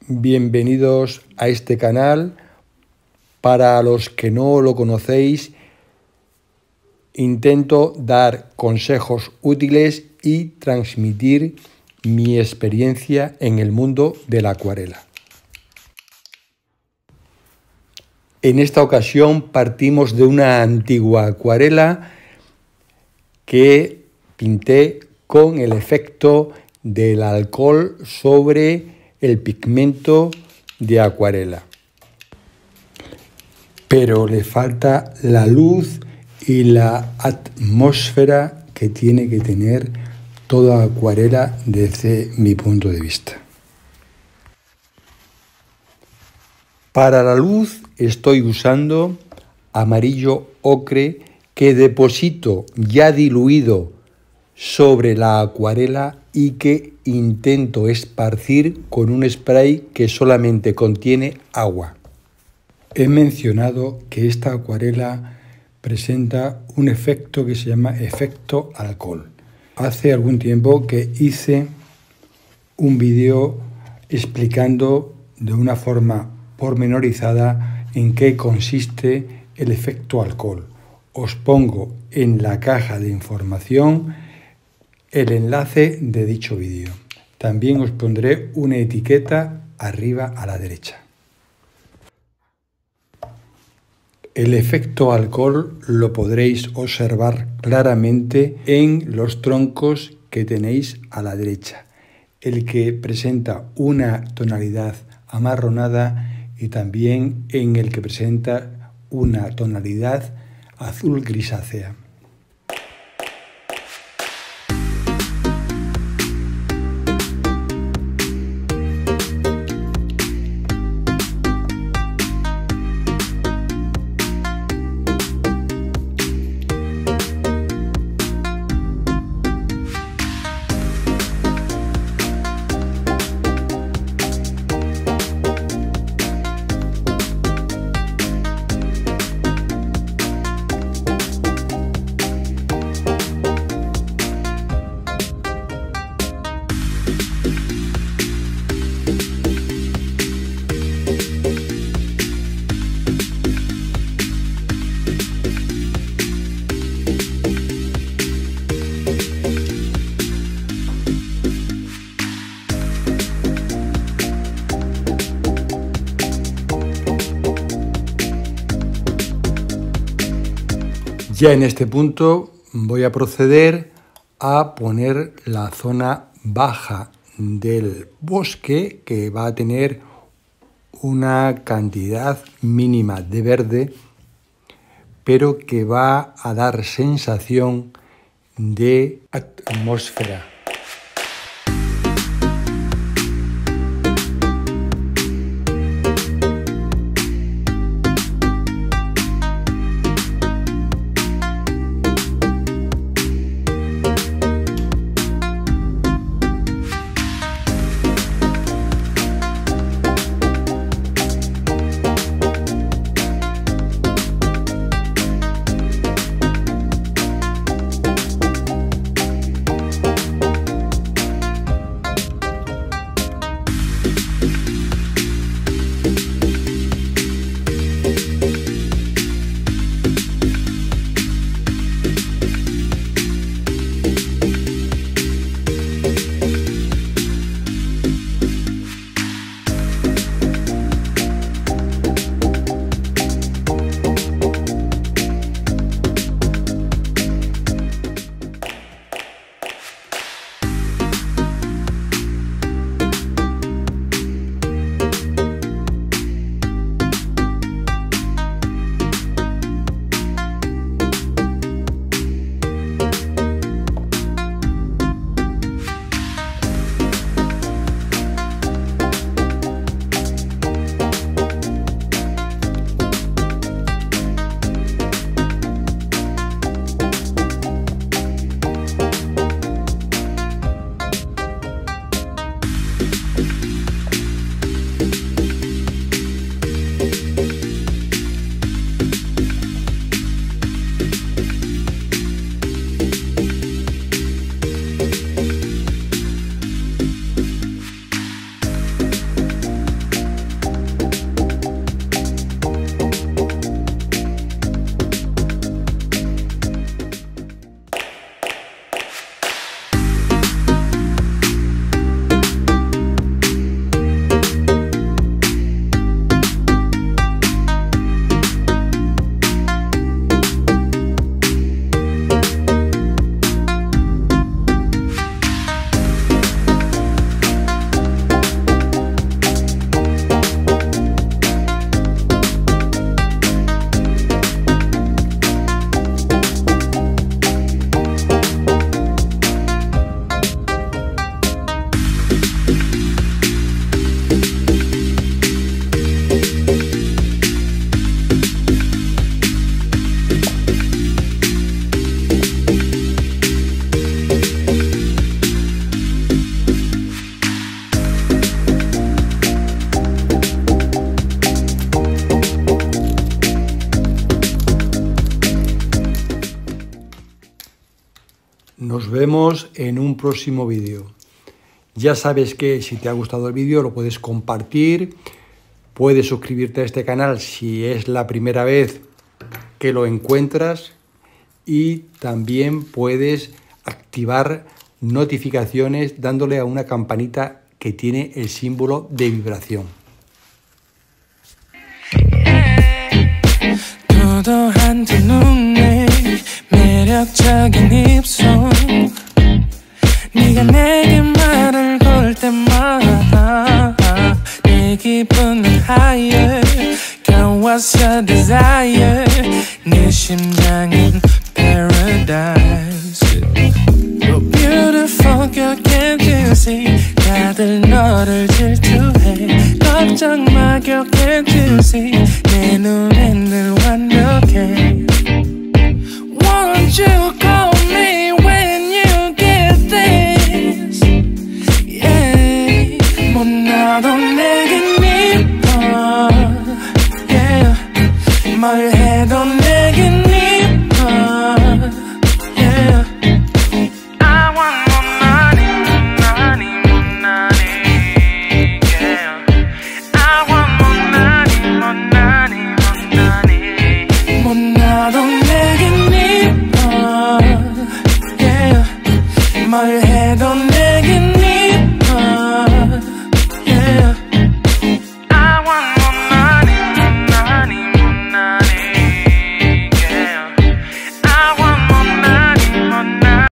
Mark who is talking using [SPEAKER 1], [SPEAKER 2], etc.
[SPEAKER 1] bienvenidos a este canal. Para los que no lo conocéis, intento dar consejos útiles y transmitir mi experiencia en el mundo de la acuarela. En esta ocasión partimos de una antigua acuarela que pinté con el efecto del alcohol sobre el pigmento de acuarela. Pero le falta la luz y la atmósfera que tiene que tener toda acuarela desde mi punto de vista. Para la luz estoy usando amarillo ocre que deposito ya diluido sobre la acuarela y que intento esparcir con un spray que solamente contiene agua. He mencionado que esta acuarela presenta un efecto que se llama efecto alcohol. Hace algún tiempo que hice un vídeo explicando de una forma pormenorizada en qué consiste el efecto alcohol. Os pongo en la caja de información el enlace de dicho vídeo. También os pondré una etiqueta arriba a la derecha. El efecto alcohol lo podréis observar claramente en los troncos que tenéis a la derecha. El que presenta una tonalidad amarronada y también en el que presenta una tonalidad azul grisácea. Ya en este punto voy a proceder a poner la zona baja del bosque, que va a tener una cantidad mínima de verde, pero que va a dar sensación de atmósfera. Nos vemos en un próximo vídeo. Ya sabes que si te ha gustado el vídeo lo puedes compartir, puedes suscribirte a este canal si es la primera vez que lo encuentras y también puedes activar notificaciones dándole a una campanita que tiene el símbolo de vibración.
[SPEAKER 2] 네가 내게 말을 걸 때마다 내 기분은 higher Girl, what's your desire? 네 심장은 paradise You're beautiful, girl, can't you see? 다들 너를 질투해 걱정 마, girl, can't you see? 내 눈엔 늘 완벽해